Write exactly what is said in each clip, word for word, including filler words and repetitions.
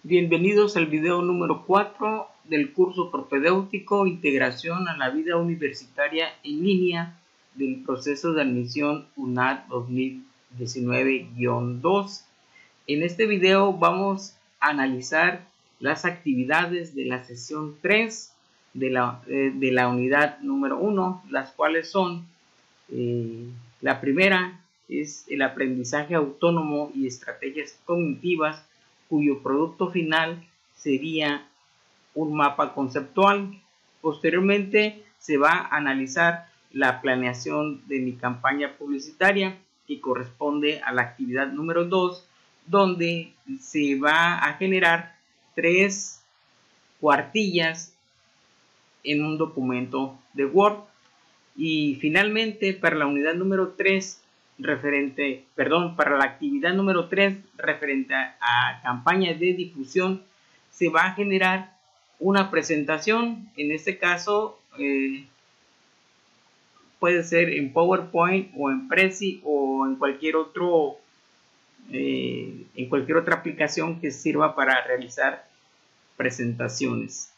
Bienvenidos al video número cuatro del curso propedéutico Integración a la vida universitaria en línea del proceso de admisión UNAD dos mil diecinueve guión dos. En este video vamos a analizar las actividades de la sesión tres de la, eh, de la unidad número uno, las cuales son eh, la primera es el aprendizaje autónomo y estrategias cognitivas, cuyo producto final sería un mapa conceptual. Posteriormente se va a analizar la planeación de mi campaña publicitaria, que corresponde a la actividad número dos, donde se va a generar tres cuartillas en un documento de Word. Y finalmente, para la unidad número tres, referente, perdón, para la actividad número tres, referente a, a campaña de difusión, se va a generar una presentación. En este caso, eh, puede ser en PowerPoint o en Prezi o en cualquier otro, eh, en cualquier otra aplicación que sirva para realizar presentaciones.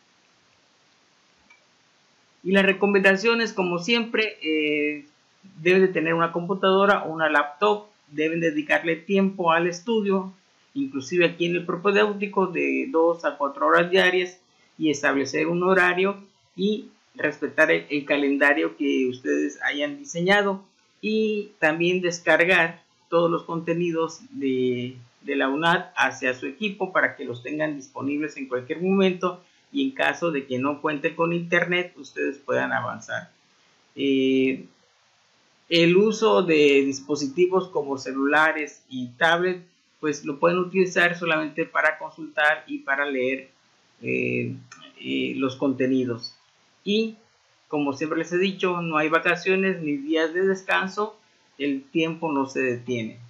Y las recomendaciones, como siempre, eh, deben de tener una computadora o una laptop, deben dedicarle tiempo al estudio, inclusive aquí en el propedéutico, de dos a cuatro horas diarias, y establecer un horario y respetar el, el calendario que ustedes hayan diseñado, y también descargar todos los contenidos de, de la UNAD hacia su equipo para que los tengan disponibles en cualquier momento, y en caso de que no cuente con internet, ustedes puedan avanzar. Eh, el uso de dispositivos como celulares y tablets, pues lo pueden utilizar solamente para consultar y para leer eh, eh, los contenidos. Y como siempre les he dicho, no hay vacaciones ni días de descanso, el tiempo no se detiene.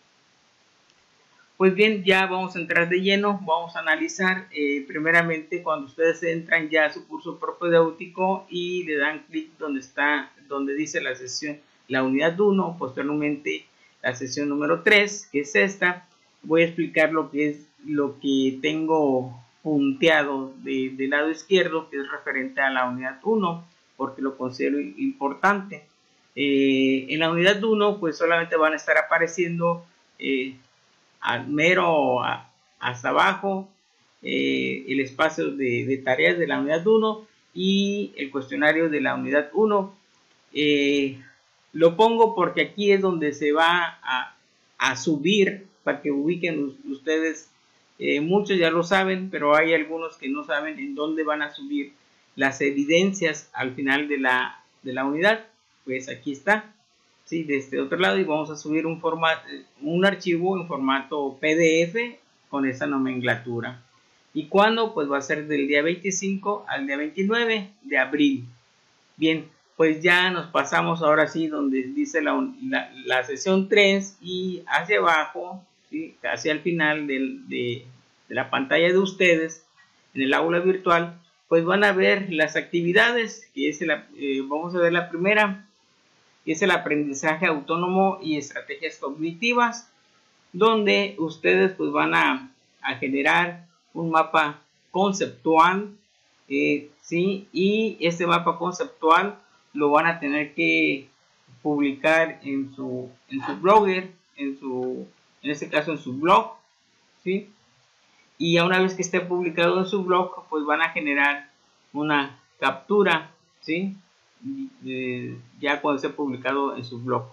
Pues bien, ya vamos a entrar de lleno, vamos a analizar eh, primeramente cuando ustedes entran ya a su curso propedéutico y le dan clic donde está, donde dice la sesión, la unidad uno, posteriormente la sesión número tres, que es esta. Voy a explicar lo que es lo que tengo punteado de, del lado izquierdo, que es referente a la unidad uno, porque lo considero importante. Eh, en la unidad uno, pues solamente van a estar apareciendo eh, al mero a, hasta abajo eh, el espacio de, de tareas de la unidad uno y el cuestionario de la unidad uno. Eh, lo pongo porque aquí es donde se va a, a subir, para que ubiquen ustedes. Eh, muchos ya lo saben, pero hay algunos que no saben en dónde van a subir las evidencias al final de la, de la unidad. Pues aquí está, ¿sí? De este otro lado, y vamos a subir un formato, un archivo en formato P D F con esta nomenclatura. ¿Y cuándo? Pues va a ser del día veinticinco al día veintinueve de abril. Bien, pues ya nos pasamos ahora sí donde dice la, la, la sesión tres, y hacia abajo, ¿sí? Hacia el final del, de, de la pantalla de ustedes en el aula virtual, pues van a ver las actividades, que es la, eh, vamos a ver la primera, que es el aprendizaje autónomo y estrategias cognitivas, donde ustedes pues van a, a generar un mapa conceptual, eh, ¿sí? Y este mapa conceptual lo van a tener que publicar en su, en su blogger, en su, en este caso en su blog, ¿sí? Y ya una vez que esté publicado en su blog, pues van a generar una captura, ¿sí? Eh, ya cuando esté publicado en su blog.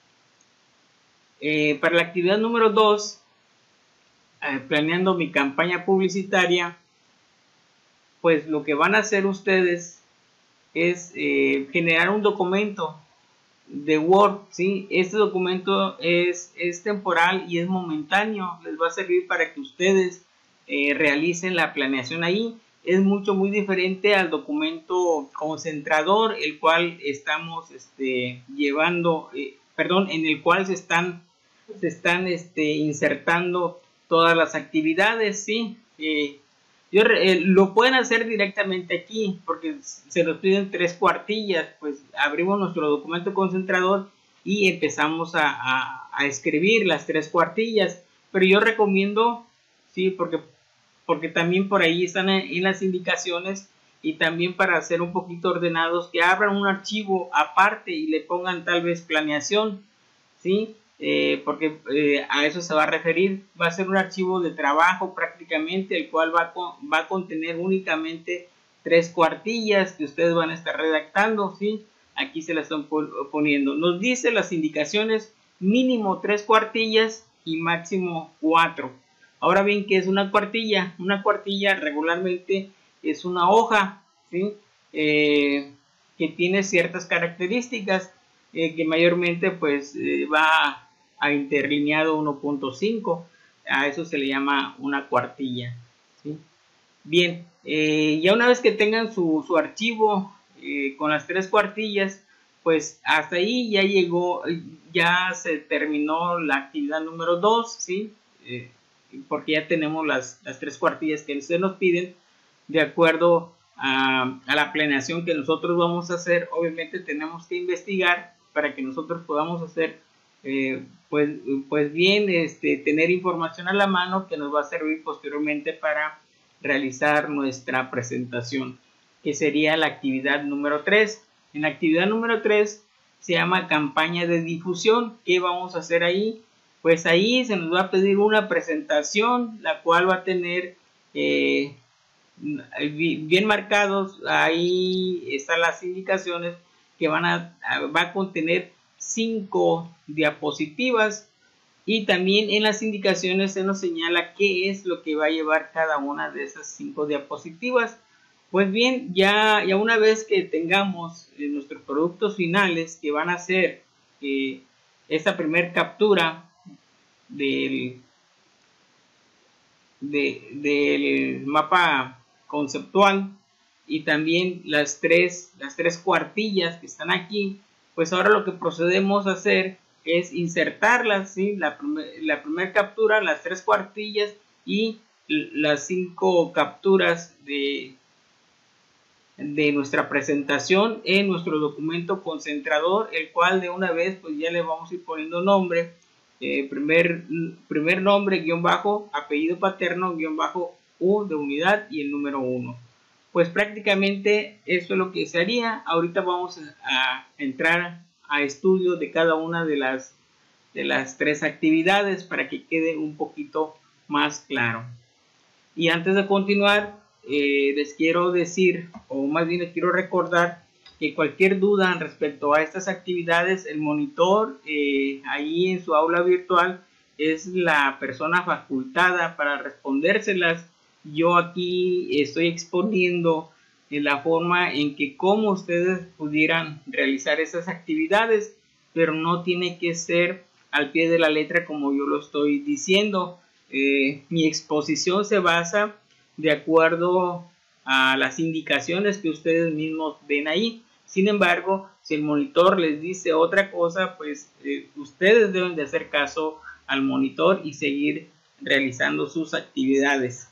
Eh, para la actividad número dos, eh, planeando mi campaña publicitaria, pues lo que van a hacer ustedes es eh, generar un documento de Word, ¿sí? Este documento es, es temporal y es momentáneo, les va a servir para que ustedes eh, realicen la planeación ahí. Es mucho muy diferente al documento concentrador, el cual estamos este, llevando, eh, perdón, en el cual se están, se están este, insertando todas las actividades, ¿sí? Eh, yo, eh, lo pueden hacer directamente aquí, porque se nos piden tres cuartillas. Pues abrimos nuestro documento concentrador y empezamos a, a, a escribir las tres cuartillas, pero yo recomiendo, sí, porque porque también por ahí están en las indicaciones, y también para ser un poquito ordenados, que abran un archivo aparte y le pongan tal vez planeación, ¿sí? Eh, porque eh, a eso se va a referir. Va a ser un archivo de trabajo prácticamente, el cual va a, va a contener únicamente tres cuartillas que ustedes van a estar redactando, ¿sí? Aquí se las están poniendo. Nos dice las indicaciones: mínimo tres cuartillas y máximo cuatro. Ahora bien, ¿qué es una cuartilla? Una cuartilla regularmente es una hoja, ¿sí? Eh, que tiene ciertas características, eh, que mayormente pues eh, va a interlineado uno punto cinco. A eso se le llama una cuartilla, ¿sí? Bien, eh, ya una vez que tengan su, su archivo eh, con las tres cuartillas, pues hasta ahí ya llegó, ya se terminó la actividad número dos, ¿sí? Eh, porque ya tenemos las, las tres cuartillas que se nos piden de acuerdo a, a la planeación que nosotros vamos a hacer. Obviamente tenemos que investigar para que nosotros podamos hacer eh, pues, pues bien, este, tener información a la mano que nos va a servir posteriormente para realizar nuestra presentación, que sería la actividad número tres. En la actividad número tres se llama campaña de difusión. ¿Qué vamos a hacer ahí? Pues ahí se nos va a pedir una presentación, la cual va a tener eh, bien marcados, ahí están las indicaciones que van a, va a contener cinco diapositivas, y también en las indicaciones se nos señala qué es lo que va a llevar cada una de esas cinco diapositivas. Pues bien, ya, ya una vez que tengamos eh, nuestros productos finales, que van a ser eh, esta primer captura del, de, del mapa conceptual, y también las tres, las tres cuartillas que están aquí, pues ahora lo que procedemos a hacer es insertarlas, ¿sí? La, primer, la primera captura, las tres cuartillas y las cinco capturas de, de nuestra presentación en nuestro documento concentrador, el cual de una vez pues ya le vamos a ir poniendo nombre, eh, primer, primer nombre, guión bajo, apellido paterno, guión bajo, U de unidad y el número uno. Pues prácticamente eso es lo que se haría. Ahorita vamos a, a entrar a estudio de cada una de las, de las tres actividades para que quede un poquito más claro. Y antes de continuar, eh, les quiero decir, o más bien les quiero recordar, que cualquier duda respecto a estas actividades, el monitor eh, ahí en su aula virtual es la persona facultada para respondérselas. Yo aquí estoy exponiendo en la forma en que cómo ustedes pudieran realizar esas actividades, pero no tiene que ser al pie de la letra como yo lo estoy diciendo. Eh, mi exposición se basa de acuerdo a las indicaciones que ustedes mismos ven ahí. Sin embargo, si el monitor les dice otra cosa, pues eh, ustedes deben de hacer caso al monitor y seguir realizando sus actividades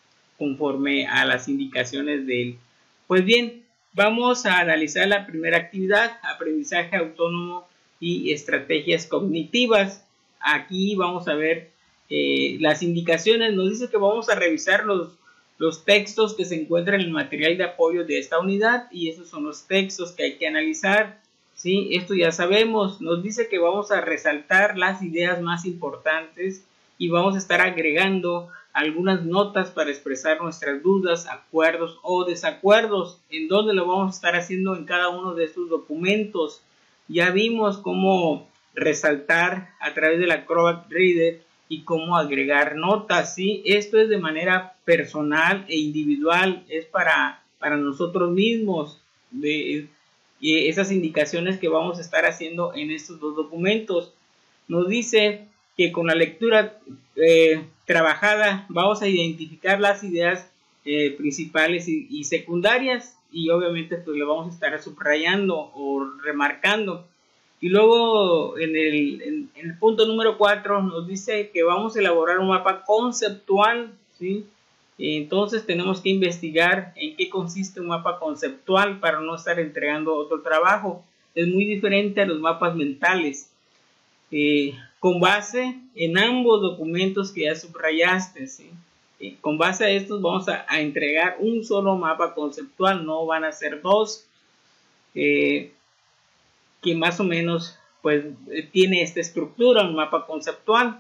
conforme a las indicaciones de él. Pues bien, vamos a analizar la primera actividad: aprendizaje autónomo y estrategias cognitivas. Aquí vamos a ver eh, las indicaciones. Nos dice que vamos a revisar los, los textos que se encuentran en el material de apoyo de esta unidad, y esos son los textos que hay que analizar, ¿sí? Esto ya sabemos. Nos dice que vamos a resaltar las ideas más importantes y vamos a estar agregando algunas notas para expresar nuestras dudas, acuerdos o desacuerdos. ¿En dónde lo vamos a estar haciendo? En cada uno de estos documentos. Ya vimos cómo resaltar a través del Acrobat Reader y cómo agregar notas, ¿sí? Esto es de manera personal e individual, es para, para nosotros mismos, de, de esas indicaciones que vamos a estar haciendo en estos dos documentos. Nos dice que con la lectura eh, trabajada vamos a identificar las ideas eh, principales y, y secundarias, y obviamente pues lo vamos a estar subrayando o remarcando. Y luego en el, en, en el punto número cuatro nos dice que vamos a elaborar un mapa conceptual, ¿sí? Entonces tenemos que investigar en qué consiste un mapa conceptual para no estar entregando otro trabajo. Es muy diferente a los mapas mentales. Eh, con base en ambos documentos que ya subrayaste, ¿sí? Eh, con base a estos vamos a, a entregar un solo mapa conceptual, no van a ser dos, eh, que más o menos pues tiene esta estructura, un mapa conceptual.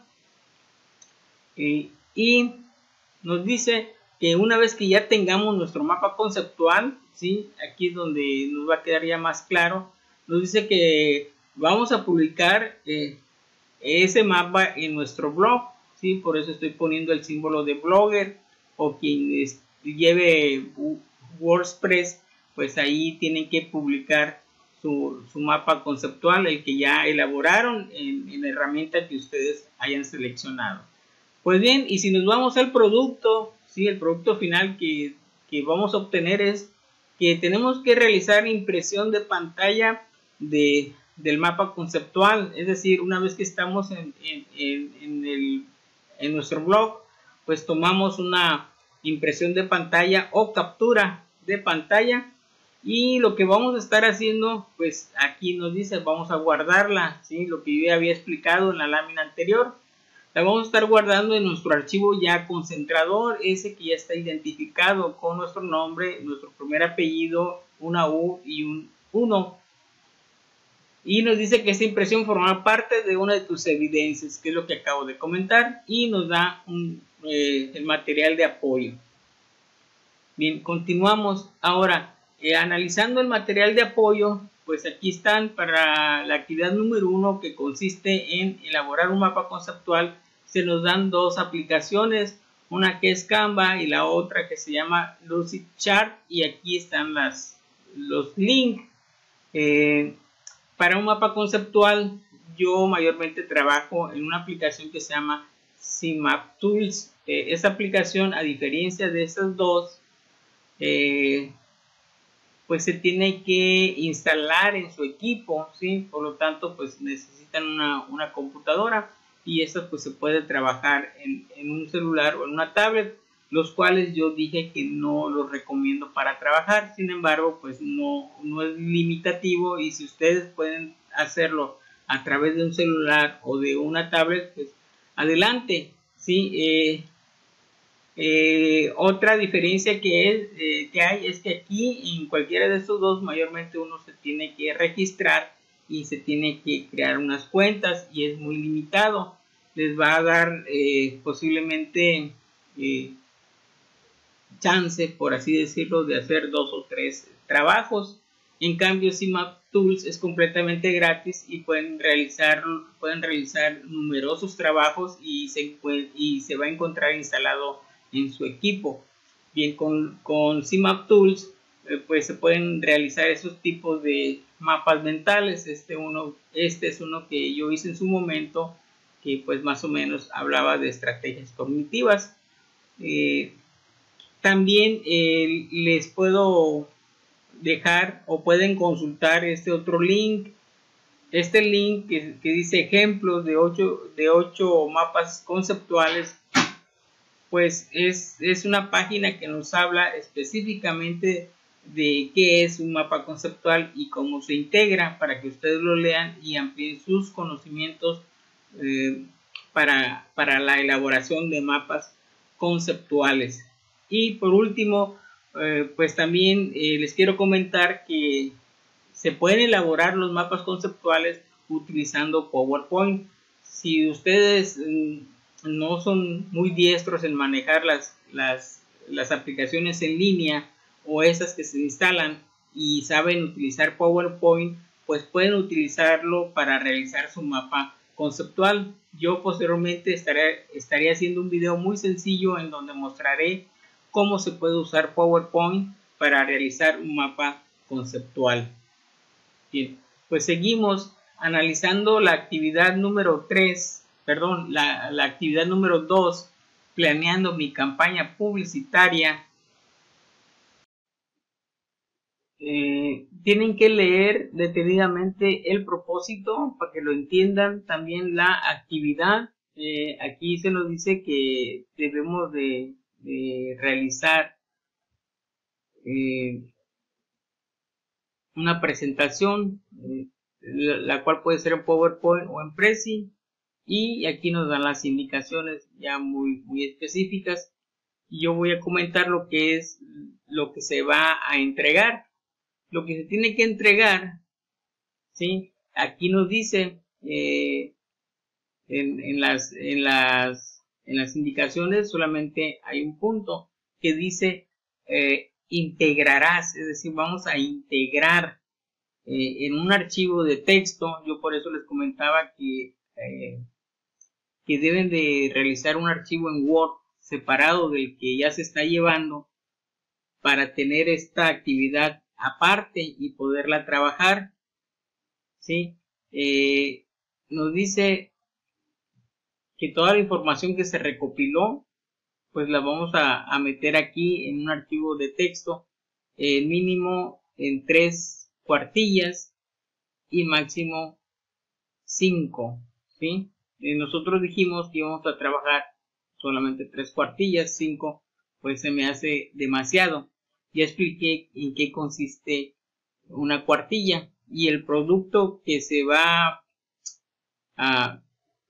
Eh, y nos dice que una vez que ya tengamos nuestro mapa conceptual, ¿sí? Aquí es donde nos va a quedar ya más claro, nos dice que vamos a publicar eh, ese mapa en nuestro blog, ¿sí? Por eso estoy poniendo el símbolo de blogger, o quien es, lleve WordPress, pues ahí tienen que publicar su, su mapa conceptual, el que ya elaboraron en, en la herramienta que ustedes hayan seleccionado. Pues bien, y si nos vamos al producto, ¿sí? El producto final que, que vamos a obtener es que tenemos que realizar impresión de pantalla de, del mapa conceptual. Es decir, una vez que estamos en, en, en, en, el, en nuestro blog, pues tomamos una impresión de pantalla o captura de pantalla, y lo que vamos a estar haciendo, pues aquí nos dice, vamos a guardarla, ¿sí? Lo que yo ya había explicado en la lámina anterior. La vamos a estar guardando en nuestro archivo ya concentrador, ese que ya está identificado con nuestro nombre, nuestro primer apellido, una U y un uno. Y nos dice que esta impresión forma parte de una de tus evidencias, que es lo que acabo de comentar, y nos da un, eh, el material de apoyo. Bien, continuamos ahora. Eh, analizando el material de apoyo, pues aquí están para la actividad número uno, que consiste en elaborar un mapa conceptual. Se nos dan dos aplicaciones, una que es Canva y la otra que se llama Lucidchart, y aquí están las, los links. Eh, para un mapa conceptual yo mayormente trabajo en una aplicación que se llama SimapTools. Eh, esta aplicación, a diferencia de estas dos, eh, pues se tiene que instalar en su equipo, ¿sí? Por lo tanto, pues necesitan una, una computadora, y esto pues se puede trabajar en, en un celular o en una tablet, los cuales yo dije que no los recomiendo para trabajar. Sin embargo, pues no, no es limitativo, y si ustedes pueden hacerlo a través de un celular o de una tablet, pues adelante, ¿sí? Eh, Eh, otra diferencia que, es, eh, que hay es que aquí en cualquiera de estos dos mayormente uno se tiene que registrar y se tiene que crear unas cuentas, y es muy limitado. Les va a dar eh, posiblemente eh, chance, por así decirlo, de hacer dos o tres trabajos. En cambio, SimapTools es completamente gratis y pueden realizar, pueden realizar numerosos trabajos, y se, y se va a encontrar instalado en su equipo. Bien, con, con SimapTools eh, pues se pueden realizar esos tipos de mapas mentales. Este, uno, este es uno que yo hice en su momento, que pues más o menos hablaba de estrategias cognitivas. Eh, también eh, les puedo dejar, o pueden consultar este otro link, este link que, que dice ejemplos de ocho, de ocho mapas conceptuales. Pues es, es una página que nos habla específicamente de qué es un mapa conceptual y cómo se integra, para que ustedes lo lean y amplíen sus conocimientos eh, para, para la elaboración de mapas conceptuales. Y por último, eh, pues también eh, les quiero comentar que se pueden elaborar los mapas conceptuales utilizando PowerPoint. Si ustedes mm, no son muy diestros en manejar las, las, las aplicaciones en línea, o esas que se instalan, y saben utilizar PowerPoint, pues pueden utilizarlo para realizar su mapa conceptual. Yo posteriormente estaré, estaré haciendo un video muy sencillo en donde mostraré cómo se puede usar PowerPoint para realizar un mapa conceptual. Bien, pues seguimos analizando la actividad número tres, perdón, la, la actividad número dos, planeando mi campaña publicitaria. Eh, tienen que leer detenidamente el propósito para que lo entiendan, también la actividad. Eh, aquí se nos dice que debemos de, de realizar eh, una presentación, eh, la, la cual puede ser en PowerPoint o en Prezi, y aquí nos dan las indicaciones ya muy, muy específicas. y yo voy a comentar lo que es lo que se va a entregar. Lo que se tiene que entregar, ¿sí? Aquí nos dice eh, en, en, las, en, las, en las indicaciones solamente hay un punto que dice eh, integrarás, es decir, vamos a integrar eh, en un archivo de texto. Yo por eso les comentaba que, eh, que deben de realizar un archivo en Word separado del que ya se está llevando para tener esta actividad aparte y poderla trabajar, ¿sí? Eh, nos dice que toda la información que se recopiló, pues la vamos a, a meter aquí en un archivo de texto, eh, mínimo en tres cuartillas y máximo cinco, ¿sí? Eh, nosotros dijimos que íbamos a trabajar solamente tres cuartillas, cinco, pues se me hace demasiado. Ya expliqué en qué consiste una cuartilla y el producto que se va a,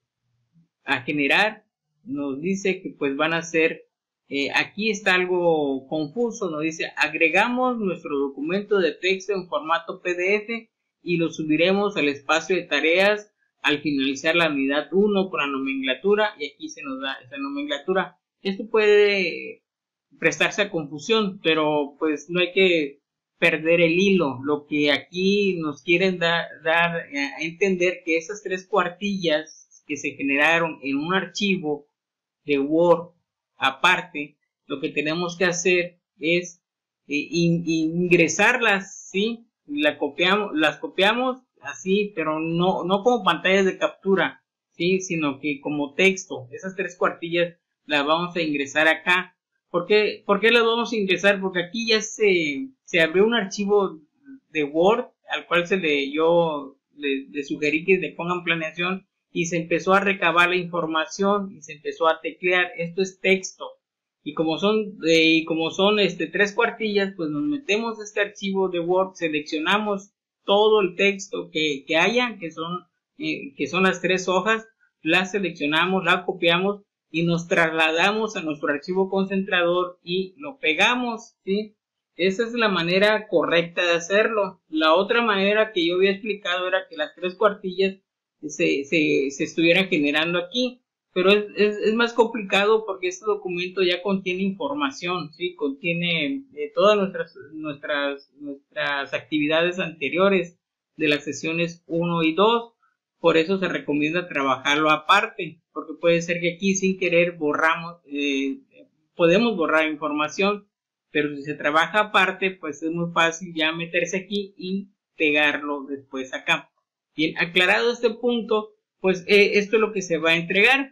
a generar nos dice que pues van a ser, eh, aquí está algo confuso, nos dice agregamos nuestro documento de texto en formato P D F y lo subiremos al espacio de tareas al finalizar la unidad uno con la nomenclatura, y aquí se nos da esa nomenclatura. Esto puede prestarse a confusión, pero pues no hay que perder el hilo. Lo que aquí nos quieren da, dar a entender que esas tres cuartillas que se generaron en un archivo de Word aparte, lo que tenemos que hacer es eh, in, ingresarlas, ¿sí? La copiamos, las copiamos así, pero no, no como pantallas de captura, ¿sí? Sino que como texto. Esas tres cuartillas las vamos a ingresar acá. ¿Por qué, ¿Por qué las vamos a ingresar? Porque aquí ya se, se abrió un archivo de Word al cual se le, yo le, le sugerí que le pongan planeación y se empezó a recabar la información y se empezó a teclear. Esto es texto. Y como son, eh, y como son este, tres cuartillas, pues nos metemos a este archivo de Word, seleccionamos todo el texto que, que haya, que son, eh, que son las tres hojas, la seleccionamos, la copiamos y nos trasladamos a nuestro archivo concentrador y lo pegamos, ¿sí? Esa es la manera correcta de hacerlo. La otra manera que yo había explicado era que las tres cuartillas se, se, se estuvieran generando aquí, pero es, es, es más complicado porque este documento ya contiene información, ¿sí? Contiene eh, todas nuestras, nuestras, nuestras actividades anteriores de las sesiones uno y dos. Por eso se recomienda trabajarlo aparte, porque puede ser que aquí sin querer borramos, eh, podemos borrar información, pero si se trabaja aparte, pues es muy fácil ya meterse aquí y pegarlo después acá. Bien, aclarado este punto, pues eh, esto es lo que se va a entregar.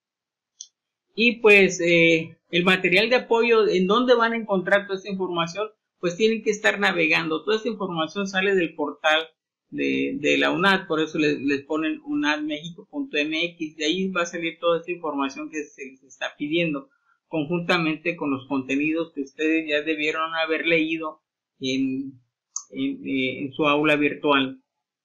Y pues eh, el material de apoyo, ¿en dónde van a encontrar toda esta información? Pues tienen que estar navegando. Toda esta información sale del portal de, de la UNAD, por eso les, les ponen unadmexico punto m x. De ahí va a salir toda esta información que se les está pidiendo, conjuntamente con los contenidos que ustedes ya debieron haber leído en, en, eh, en su aula virtual.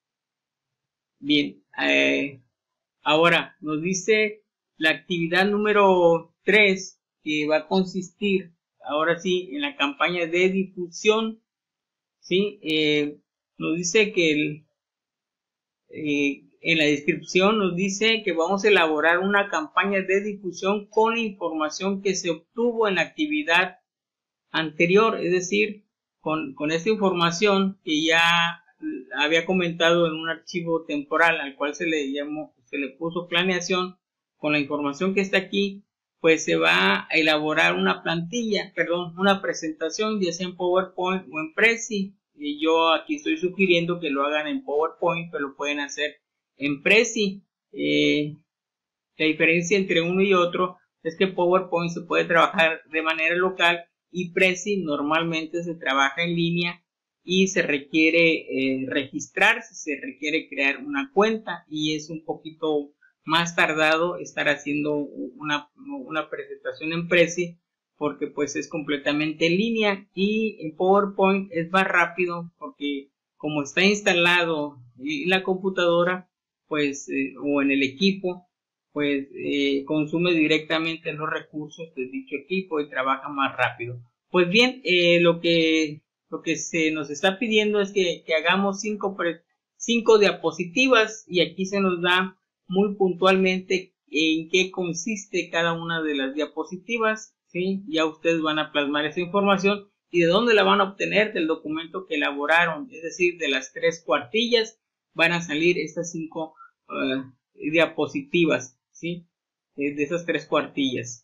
Bien, eh, ahora nos dice la actividad número tres, que va a consistir, ahora sí, en la campaña de difusión, ¿sí? Eh, nos dice que el, eh, en la descripción nos dice que vamos a elaborar una campaña de difusión con la información que se obtuvo en la actividad anterior, es decir, con, con esta información que ya había comentado en un archivo temporal al cual se le llamó, se le puso planeación. Con la información que está aquí, pues se va a elaborar una plantilla, perdón, una presentación, ya sea en PowerPoint o en Prezi. Y yo aquí estoy sugiriendo que lo hagan en PowerPoint, pero lo pueden hacer en Prezi. Eh, la diferencia entre uno y otro es que PowerPoint se puede trabajar de manera local y Prezi normalmente se trabaja en línea y se requiere eh, registrarse, se requiere crear una cuenta y es un poquito más tardado estar haciendo una, una presentación en Prezi porque pues es completamente en línea, y en PowerPoint es más rápido porque como está instalado en la computadora pues eh, o en el equipo, pues eh, consume directamente los recursos de dicho equipo y trabaja más rápido. Pues bien, eh, lo que lo que se nos está pidiendo es que, que hagamos cinco, cinco diapositivas, y aquí se nos da muy puntualmente en qué consiste cada una de las diapositivas, ¿sí? Ya ustedes van a plasmar esa información y de dónde la van a obtener, del documento que elaboraron, es decir, de las tres cuartillas van a salir estas cinco uh, diapositivas, ¿sí? De esas tres cuartillas.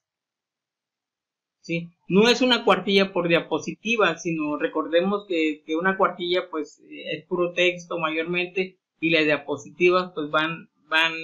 ¿Sí? No es una cuartilla por diapositiva, sino recordemos que, que una cuartilla pues es puro texto mayormente, y las diapositivas pues van, van,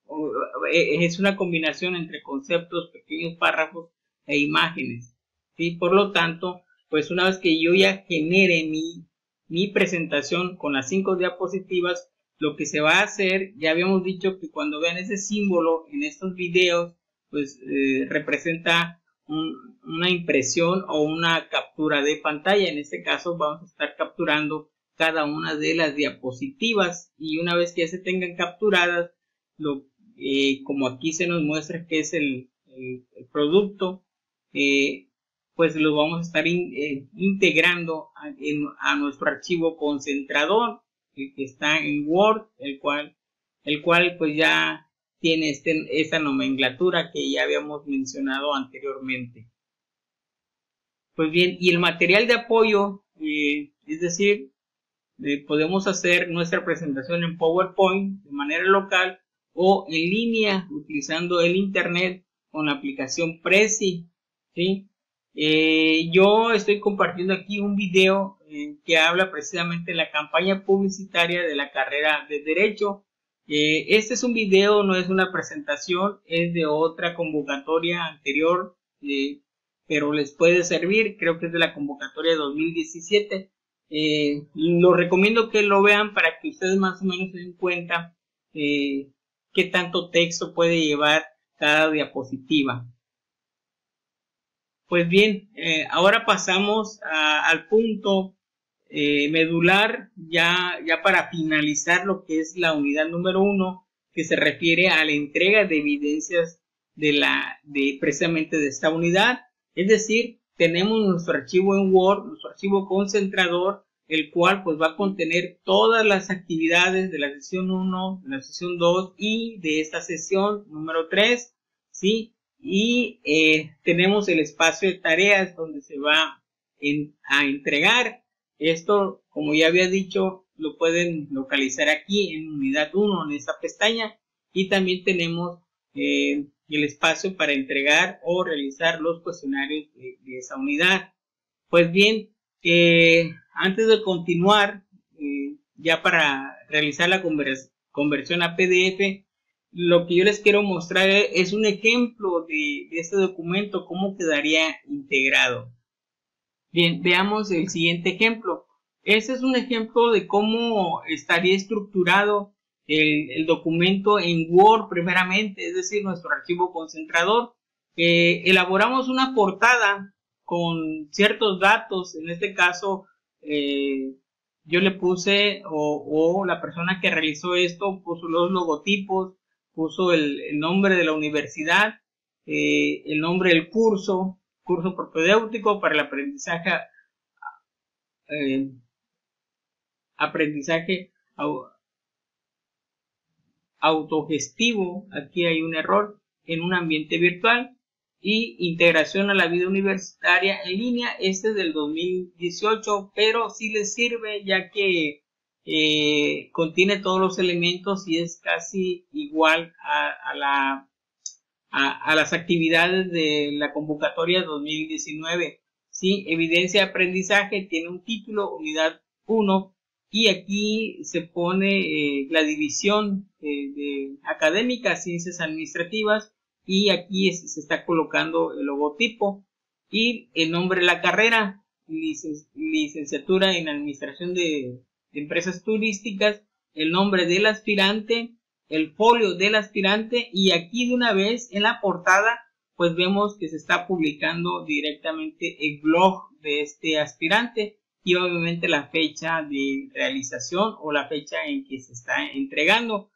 es una combinación entre conceptos, pequeños párrafos e imágenes, ¿sí? Por lo tanto, pues una vez que yo ya genere mi, mi presentación con las cinco diapositivas, lo que se va a hacer, ya habíamos dicho que cuando vean ese símbolo en estos videos, pues eh, representa un, una impresión o una captura de pantalla. En este caso vamos a estar capturando cada una de las diapositivas, y una vez que ya se tengan capturadas, lo, eh, como aquí se nos muestra que es el, el, el producto, eh, pues lo vamos a estar in, eh, integrando a, en, a nuestro archivo concentrador, el que está en Word, el cual, el cual pues ya tiene este, esta nomenclatura que ya habíamos mencionado anteriormente. Pues bien, y el material de apoyo, eh, es decir, eh, podemos hacer nuestra presentación en PowerPoint de manera local o en línea utilizando el internet con la aplicación Prezi, ¿sí? Eh, yo estoy compartiendo aquí un video eh, que habla precisamente de la campaña publicitaria de la carrera de Derecho. Eh, este es un video, no es una presentación, es de otra convocatoria anterior, eh, pero les puede servir, creo que es de la convocatoria dos mil diecisiete. Eh, lo recomiendo que lo vean para que ustedes más o menos se den cuenta eh, qué tanto texto puede llevar cada diapositiva. Pues bien, eh, ahora pasamos a, al punto eh, medular, ya, ya para finalizar lo que es la unidad número uno, que se refiere a la entrega de evidencias de la, de precisamente de esta unidad. Es decir, tenemos nuestro archivo en Word, nuestro archivo concentrador, el cual pues va a contener todas las actividades de la sesión uno, de la sesión dos y de esta sesión número tres, ¿sí? Y eh, tenemos el espacio de tareas donde se va en, a entregar. Esto, como ya había dicho, lo pueden localizar aquí en unidad uno, en esta pestaña, y también tenemos eh, el espacio para entregar o realizar los cuestionarios de, de esa unidad. Pues bien, eh, antes de continuar, eh, ya para realizar la convers conversión a P D F, lo que yo les quiero mostrar es un ejemplo de, de este documento, cómo quedaría integrado. Bien, veamos el siguiente ejemplo. Este es un ejemplo de cómo estaría estructurado el, el documento en Word primeramente, es decir, nuestro archivo concentrador. Eh, elaboramos una portada con ciertos datos, en este caso eh, yo le puse, o, o la persona que realizó esto puso los logotipos, puso el, el nombre de la universidad, eh, el nombre del curso, curso propedéutico para el aprendizaje, eh, aprendizaje au, autogestivo, aquí hay un error, en un ambiente virtual, y integración a la vida universitaria en línea. Este es del dos mil dieciocho, pero sí les sirve ya que eh, contiene todos los elementos y es casi igual a, a, la, a, a las actividades de la convocatoria dos mil diecinueve. ¿Sí? Evidencia de aprendizaje tiene un título, unidad uno, y aquí se pone eh, la división eh, de académica, ciencias administrativas, y aquí es, se está colocando el logotipo y el nombre de la carrera, licen, licenciatura en administración de, de empresas turísticas, el nombre del aspirante, el folio del aspirante, y aquí de una vez en la portada pues vemos que se está publicando directamente el blog de este aspirante y obviamente la fecha de realización o la fecha en que se está entregando.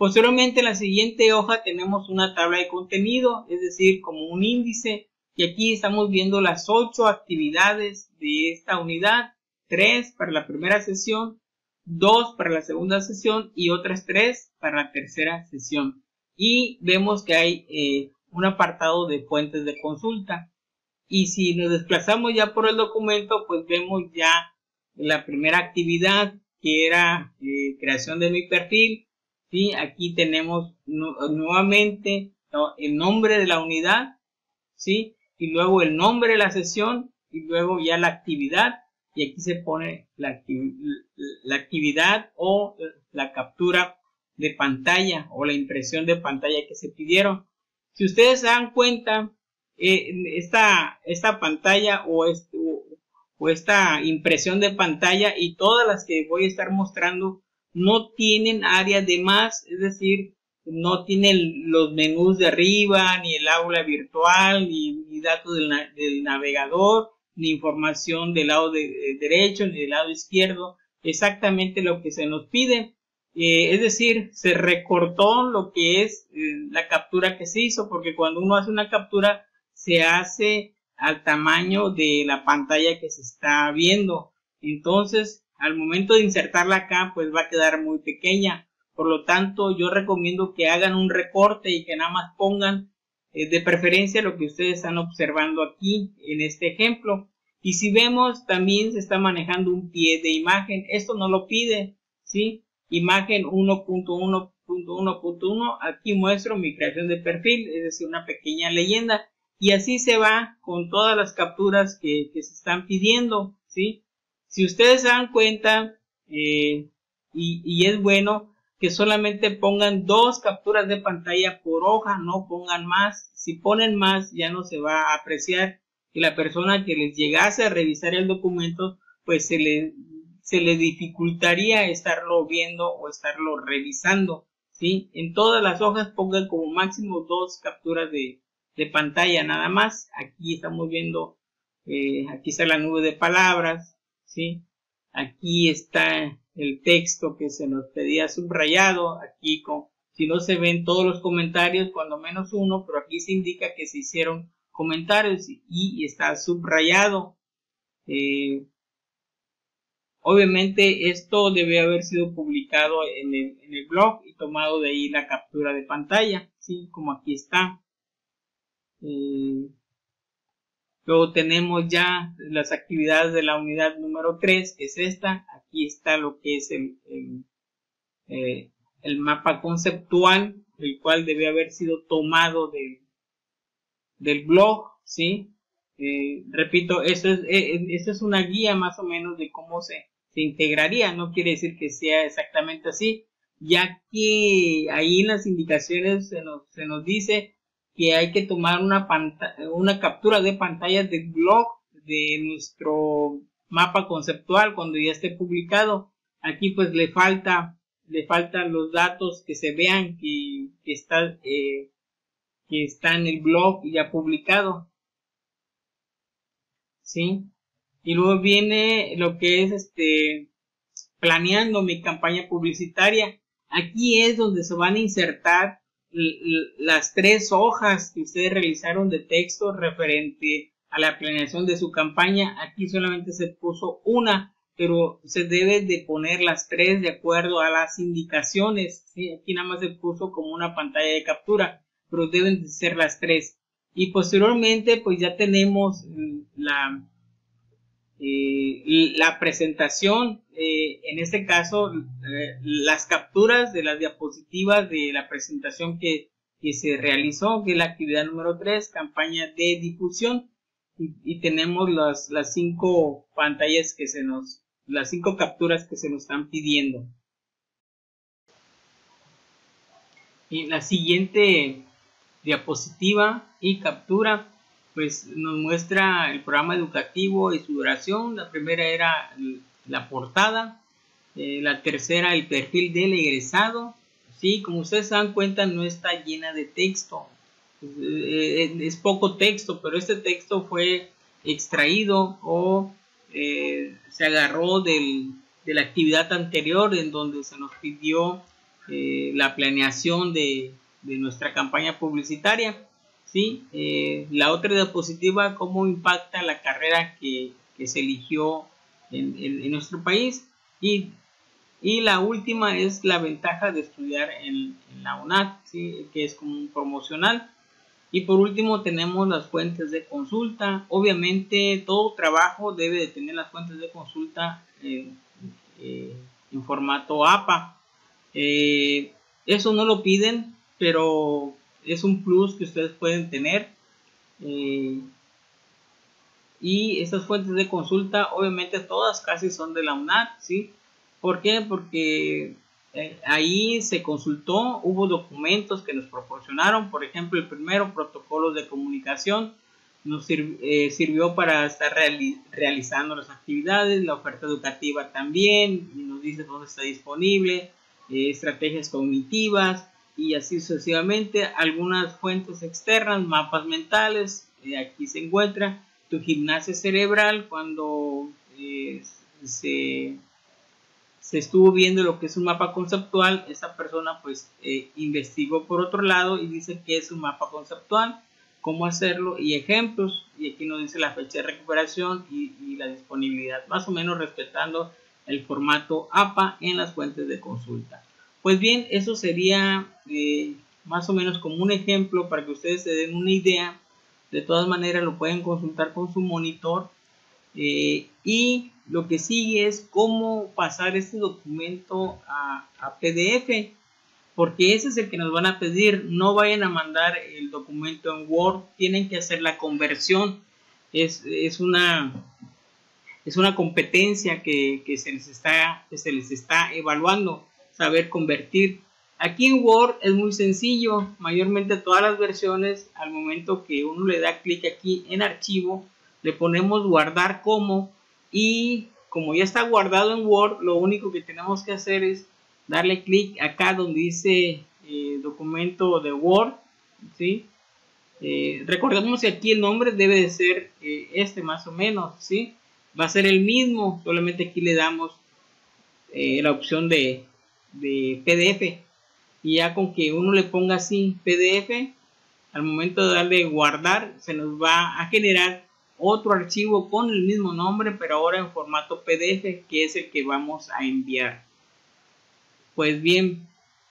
Posteriormente en la siguiente hoja tenemos una tabla de contenido, es decir, como un índice, y aquí estamos viendo las ocho actividades de esta unidad, tres para la primera sesión, dos para la segunda sesión y otras tres para la tercera sesión. Y vemos que hay eh, un apartado de fuentes de consulta. Y si nos desplazamos ya por el documento, pues vemos ya la primera actividad, que era eh, creación de mi perfil. ¿Sí? Aquí tenemos nu nuevamente, ¿no?, el nombre de la unidad, ¿sí? Y luego el nombre de la sesión y luego ya la actividad, y aquí se pone la, acti la actividad o la captura de pantalla o la impresión de pantalla que se pidieron. Si ustedes se dan cuenta, eh, esta, esta pantalla o, este, o, o esta impresión de pantalla y todas las que voy a estar mostrando no tienen área de más, es decir, no tienen los menús de arriba, ni el aula virtual, ni, ni datos del, del navegador, ni información del lado de, de derecho, ni del lado izquierdo, exactamente lo que se nos pide. Eh, es decir, se recortó lo que es eh, la captura que se hizo, porque cuando uno hace una captura, se hace al tamaño de la pantalla que se está viendo. Entonces, al momento de insertarla acá, pues va a quedar muy pequeña. Por lo tanto, yo recomiendo que hagan un recorte y que nada más pongan eh, de preferencia lo que ustedes están observando aquí en este ejemplo. Y si vemos, también se está manejando un pie de imagen. Esto no lo pide, ¿sí? Imagen uno punto uno punto uno punto uno. Aquí muestro mi creación de perfil, es decir, una pequeña leyenda. Y así se va con todas las capturas que, que se están pidiendo, ¿sí? Si ustedes se dan cuenta, eh, y, y es bueno que solamente pongan dos capturas de pantalla por hoja, no pongan más. Si ponen más, ya no se va a apreciar, y la persona que les llegase a revisar el documento, pues se le, se le dificultaría estarlo viendo o estarlo revisando, ¿sí? En todas las hojas pongan como máximo dos capturas de, de pantalla nada más. Aquí estamos viendo, eh, aquí está la nube de palabras, ¿sí? Aquí está el texto que se nos pedía subrayado. Aquí, con, si no se ven todos los comentarios, cuando menos uno, pero aquí se indica que se hicieron comentarios y, y está subrayado. Eh, obviamente esto debe haber sido publicado en el, en el blog y tomado de ahí la captura de pantalla, ¿sí? Como aquí está. Eh, Luego tenemos ya las actividades de la unidad número tres, que es esta. Aquí está lo que es el, el, eh, el mapa conceptual, el cual debe haber sido tomado de, del blog, ¿sí? Eh, repito, eso es, eh, eso es una guía más o menos de cómo se, se integraría. No quiere decir que sea exactamente así, ya que ahí en las indicaciones se nos, se nos dice que hay que tomar una, una captura de pantalla del blog de nuestro mapa conceptual cuando ya esté publicado. Aquí pues le falta le faltan los datos que se vean que, que está eh, que está en el blog ya publicado, ¿sí? Y luego viene lo que es este planeando mi campaña publicitaria. Aquí es donde se van a insertar las tres hojas que ustedes realizaron de texto referente a la planeación de su campaña. Aquí solamente se puso una, pero se debe de poner las tres de acuerdo a las indicaciones, ¿sí? Aquí nada más se puso como una pantalla de captura, pero deben de ser las tres. Y posteriormente pues ya tenemos la Eh, la presentación, eh, en este caso eh, las capturas de las diapositivas de la presentación que, que se realizó, que es la actividad número tres, campaña de difusión, y, y tenemos las, las cinco pantallas que se nos, las cinco capturas que se nos están pidiendo. Y la siguiente diapositiva y captura pues nos muestra el programa educativo y su duración. La primera era la portada, eh, la tercera el perfil del egresado. Sí, como ustedes se dan cuenta, no está llena de texto, eh, es poco texto, pero este texto fue extraído o eh, se agarró del, de la actividad anterior en donde se nos pidió eh, la planeación de, de nuestra campaña publicitaria, ¿sí? Eh, la otra diapositiva, cómo impacta la carrera que, que se eligió en, en, en nuestro país. Y, y la última es la ventaja de estudiar en, en la UNAD, ¿sí? Que es como un promocional. Y por último tenemos las fuentes de consulta. Obviamente todo trabajo debe de tener las fuentes de consulta en, eh, en formato A P A. Eh, eso no lo piden, pero es un plus que ustedes pueden tener. Eh, y estas fuentes de consulta, obviamente todas casi son de la UNAD, ¿sí? ¿Por qué? Porque eh, ahí se consultó, hubo documentos que nos proporcionaron. Por ejemplo, el primero, protocolos de comunicación, nos sirv eh, sirvió para estar reali realizando las actividades. La oferta educativa también, y nos dice dónde está disponible, eh, estrategias cognitivas y así sucesivamente. Algunas fuentes externas, mapas mentales, eh, aquí se encuentra tu gimnasia cerebral, cuando eh, se, se estuvo viendo lo que es un mapa conceptual. Esa persona pues eh, investigó por otro lado y dice que es un mapa conceptual, cómo hacerlo y ejemplos, y aquí nos dice la fecha de recuperación y, y la disponibilidad, más o menos respetando el formato A P A en las fuentes de consulta. Pues bien, eso sería eh, más o menos como un ejemplo para que ustedes se den una idea. De todas maneras lo pueden consultar con su monitor, eh, y lo que sigue es cómo pasar este documento a, a P D F, porque ese es el que nos van a pedir. No vayan a mandar el documento en Word, tienen que hacer la conversión. Es, es, una, es una competencia que, que, se les está, que se les está evaluando, saber convertir. Aquí en Word es muy sencillo, mayormente todas las versiones, al momento que uno le da clic aquí en archivo, le ponemos guardar como, y como ya está guardado en Word, lo único que tenemos que hacer es darle clic acá donde dice eh, documento de Word, ¿sí? Eh, recordemos que aquí el nombre debe de ser eh, este más o menos, ¿sí? Va a ser el mismo, solamente aquí le damos eh, la opción de, de P D F. Y ya con que uno le ponga así P D F, al momento de darle guardar, se nos va a generar otro archivo con el mismo nombre, pero ahora en formato P D F, que es el que vamos a enviar. Pues bien,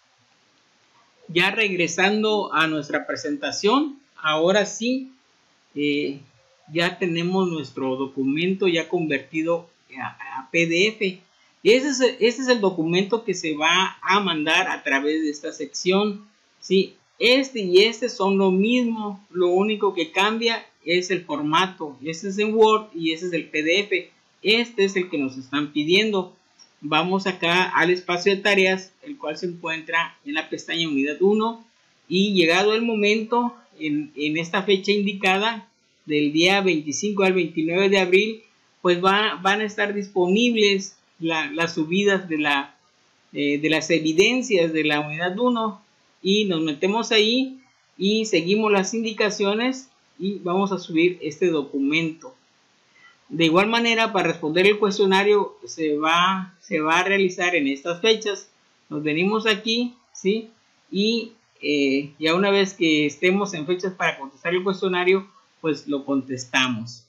ya regresando a nuestra presentación, ahora sí, eh, ya tenemos nuestro documento ya convertido a, a P D F. Ese es, el, ese es el documento que se va a mandar a través de esta sección, ¿sí? Este y este son lo mismo, lo único que cambia es el formato. Este es en Word y este es el P D F. Este es el que nos están pidiendo. Vamos acá al espacio de tareas, el cual se encuentra en la pestaña unidad uno, y llegado el momento, en, en esta fecha indicada, del día veinticinco al veintinueve de abril, pues va, van a estar disponibles la, las subidas de, la, eh, de las evidencias de la unidad uno, y nos metemos ahí y seguimos las indicaciones y vamos a subir este documento. De igual manera, para responder el cuestionario se va, se va a realizar en estas fechas. Nos venimos aquí, ¿sí? Y eh, ya una vez que estemos en fechas para contestar el cuestionario, pues lo contestamos.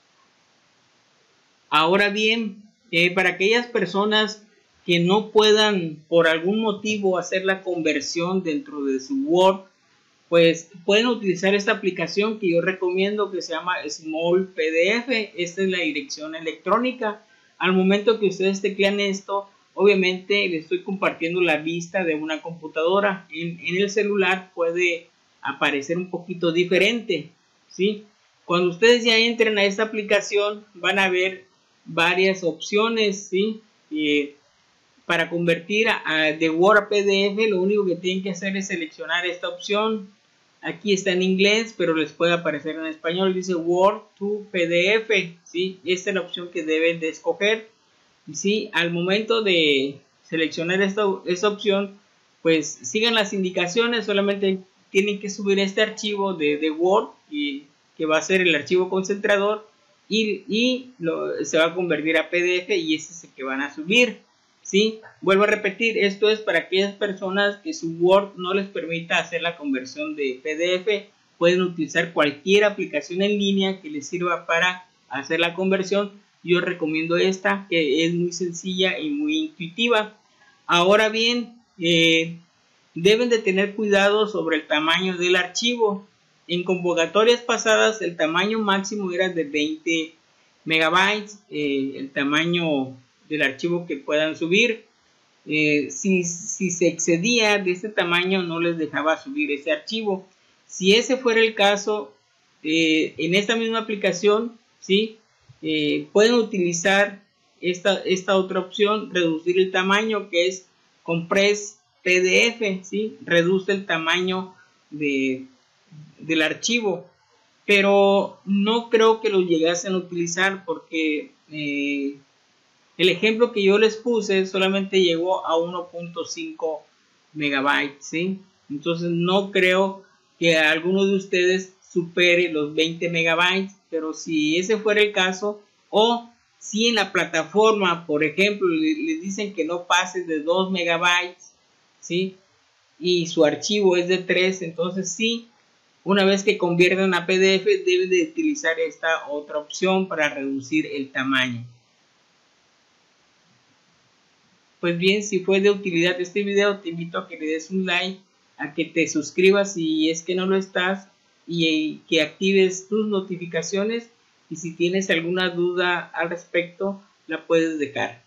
Ahora bien, eh, para aquellas personas que no puedan por algún motivo hacer la conversión dentro de su Word, pues pueden utilizar esta aplicación que yo recomiendo, que se llama Small P D F. Esta es la dirección electrónica. Al momento que ustedes teclean esto, obviamente les estoy compartiendo la vista de una computadora. En, en el celular puede aparecer un poquito diferente, ¿sí? Cuando ustedes ya entren a esta aplicación, van a ver varias opciones, ¿sí? Eh, para convertir a, a, de Word a P D F, lo único que tienen que hacer es seleccionar esta opción. Aquí está en inglés, pero les puede aparecer en español. Dice Word to P D F, ¿sí? Esta es la opción que deben de escoger, ¿sí? Al momento de seleccionar esta, esta opción, pues sigan las indicaciones. Solamente tienen que subir este archivo de, de Word, y, que va a ser el archivo concentrador, y, y lo, se va a convertir a P D F, y ese es el que van a subir. ¿sí? Vuelvo a repetir, esto es para aquellas personas que su Word no les permita hacer la conversión de P D F. Pueden utilizar cualquier aplicación en línea que les sirva para hacer la conversión. Yo recomiendo esta, que es muy sencilla y muy intuitiva. Ahora bien, eh, deben de tener cuidado sobre el tamaño del archivo. En convocatorias pasadas el tamaño máximo era de veinte megabytes, eh, el tamaño del archivo que puedan subir. Eh, si, si se excedía de este tamaño no les dejaba subir ese archivo. Si ese fuera el caso, eh, en esta misma aplicación, ¿sí? eh, pueden utilizar esta, esta otra opción, reducir el tamaño, que es Compress P D F, ¿sí? Reduce el tamaño de, del archivo, pero no creo que lo llegasen a utilizar porque eh, el ejemplo que yo les puse solamente llegó a uno punto cinco megabytes, ¿sí? Entonces no creo que alguno de ustedes supere los veinte megabytes, pero si ese fuera el caso, o si en la plataforma, por ejemplo, les dicen que no pase de dos megabytes, ¿sí? Y su archivo es de tres, entonces sí, una vez que conviertan a P D F, deben de utilizar esta otra opción para reducir el tamaño. Pues bien, si fue de utilidad este video, te invito a que le des un like, a que te suscribas si es que no lo estás, y que actives tus notificaciones, y si tienes alguna duda al respecto la puedes dejar.